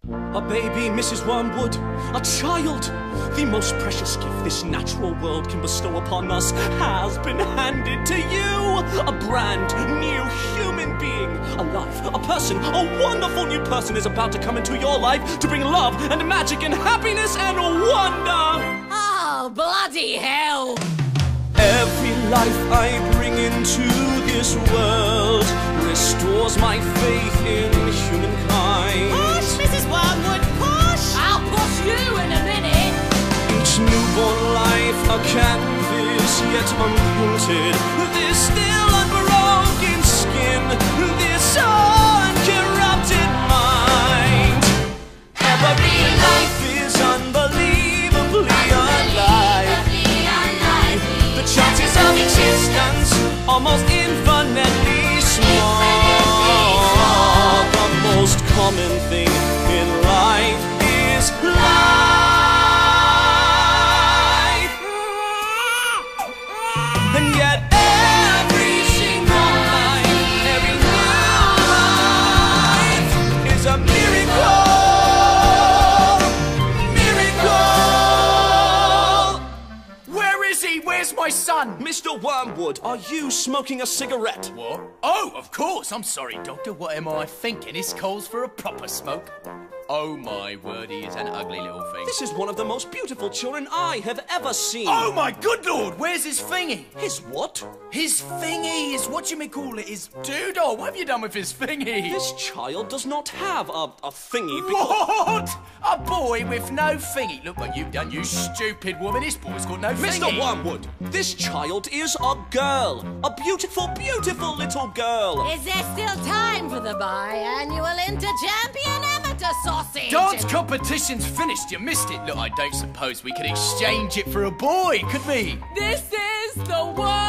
A baby, Mrs. Wormwood, a child. The most precious gift this natural world can bestow upon us has been handed to you. A brand new human being, a life, a person, a wonderful new person is about to come into your life to bring love and magic and happiness and wonder. Oh, bloody hell! Every life I bring into this world restores my faith in humankind. Push, Mrs. Wormwood, push! I'll push you in a minute! Each newborn life a canvas yet unpainted. This still unbroken skin, this uncorrupted mind. Every life is unbelievably alive. The chances of existence almost infinitely small. The most common thing in life is life. And yet every single life, every new life is a miracle. Where's my son? Mr. Wormwood, are you smoking a cigarette? What? Oh, of course. I'm sorry, Doctor. What am I thinking? This calls for a proper smoke. Oh, my word, he is an ugly little thing. This is one of the most beautiful children I have ever seen. Oh, my good lord. Where's his thingy? His what? His thingy. His whatchamacallit. His doodle. What have you done with his thingy? This child does not have a thingy because... What? A boy with no thingy? Look what you've done, you stupid woman. This boy's got no thingy. Mr. Wormwood, this child is a girl. A beautiful, beautiful little girl. Is there still time for the biannual inter-champion amateur sausage? Dance competition's finished. You missed it. Look, I don't suppose we could exchange it for a boy, could we? This is the world!